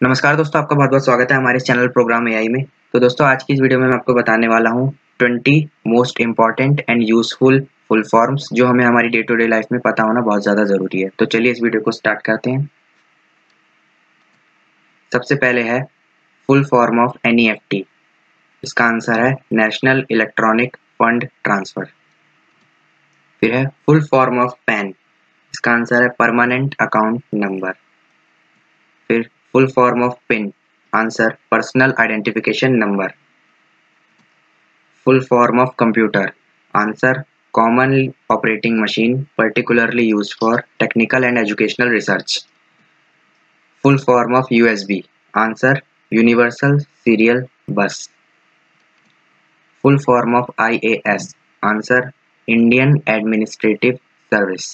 नमस्कार दोस्तों, आपका बहुत-बहुत स्वागत है हमारे इस चैनल प्रोग्राम एआई में। तो दोस्तों आज की इस वीडियो में मैं आपको बताने वाला हूँ 20 most important and useful full forms जो हमें हमारी डे टू डे लाइफ में पता होना बहुत ज़्यादा ज़रूरी है। तो चलिए इस वीडियो को स्टार्ट करते हैं। सबसे पहले है फुल फॉर्म ऑफ एनईएफटी। इसका आंसर है नेशनल इलेक्ट्रॉनिक फंड ट्रांसफर। फिर है फुल फॉर्म ऑफ पैन। इसका आंसर है परमानेंट अकाउंट नंबर। फिर full form of PIN. Answer personal identification number. Full form of computer. Answer common operating machine particularly used for technical and educational research. Full form of USB. Answer Universal Serial Bus. Full form of IAS. Answer Indian Administrative Service.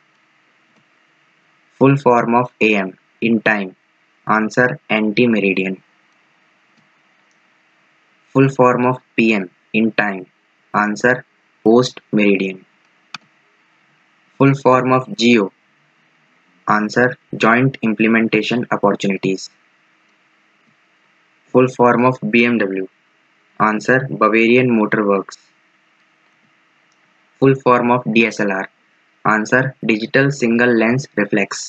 Full form of AM in time. Answer anti-meridian. Full form of PM in time. Answer post meridian. Full form of GEO. Answer joint implementation opportunities. Full form of BMW. Answer Bavarian Motor Works. Full form of DSLR. Answer digital single lens reflex.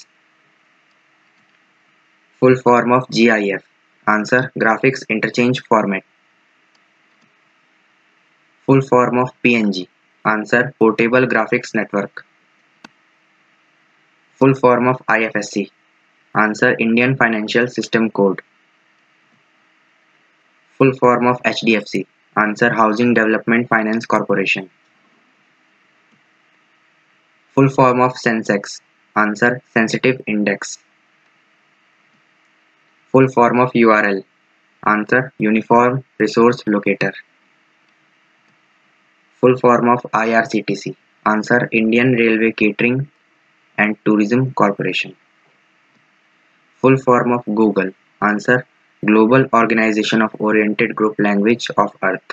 Full form of GIF. Answer graphics interchange format. Full form of PNG. Answer portable graphics network. Full form of IFSC. Answer Indian Financial System Code. Full form of HDFC. Answer Housing Development Finance Corporation. Full form of Sensex. Answer Sensitive Index. Full form of URL. Answer Uniform Resource Locator. Full form of IRCTC. Answer Indian Railway Catering and Tourism Corporation. Full form of Google. Answer Global Organization of Oriented Group Language of Earth.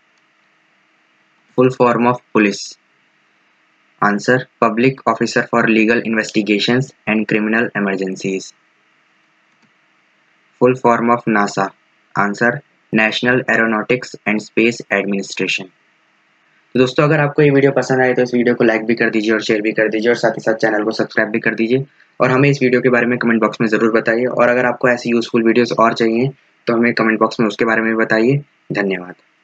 Full form of Police. Answer Public Officer for Legal Investigations and Criminal Emergencies. Full form of NASA. Answer National Aeronautics and Space Administration. तो दोस्तों अगर आपको ये video पसंद आए तो इस video को लाइक भी कर दीजिए और शेयर भी कर दीजिए और साथ ही साथ चैनल को सब्सक्राइब भी कर दीजिए और हमें इस वीडियो के बारे में कमेंट बॉक्स में ज़रूर बताइए और अगर आपको ऐसी यूज़फुल वीडियोस और चाहिए तो हमें कमेंट बॉक्स में उसके बारे में भी बताइए। धन्यवाद।